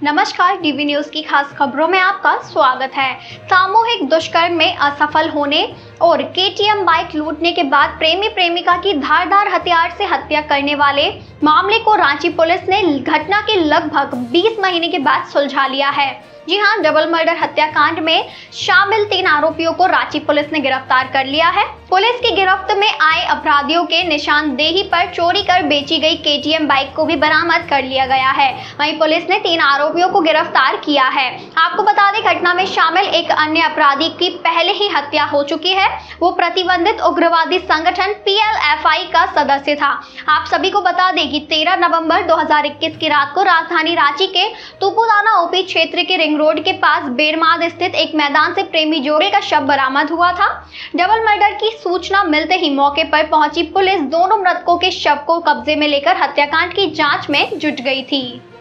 नमस्कार, DV news की खास खबरों में आपका स्वागत है। सामूहिक दुष्कर्म में असफल होने और केटीएम बाइक लूटने के बाद प्रेमी प्रेमिका की धारदार हथियार से हत्या करने वाले मामले को रांची पुलिस ने घटना के लगभग 20 महीने के बाद सुलझा लिया है। जी हां, डबल मर्डर हत्याकांड में शामिल 3 आरोपियों को रांची पुलिस ने गिरफ्तार कर लिया है। पुलिस की गिरफ्त में आए अपराधियों के निशानदेही पर चोरी कर बेची गई केटीएम बाइक को भी बरामद कर लिया गया है। वहीं पुलिस ने 3 आरोपियों को गिरफ्तार किया है। आपको बता दें, घटना में शामिल एक अन्य अपराधी की पहले ही हत्या हो चुकी है। वो प्रतिबंधित उग्रवादी संगठन PLFI का सदस्य था। आप सभी को बता दें कि 13 नवंबर 2021 की रात को राजधानी रांची के तुपुदाना OP क्षेत्र के रिंग रोड के पास बेरमाद स्थित एक मैदान से प्रेमी जोड़े का शव बरामद हुआ था। डबल मर्डर की सूचना मिलते ही मौके पर पहुंची पुलिस दोनों मृतकों के शव को कब्जे में लेकर हत्याकांड की जांच में जुट गई थी।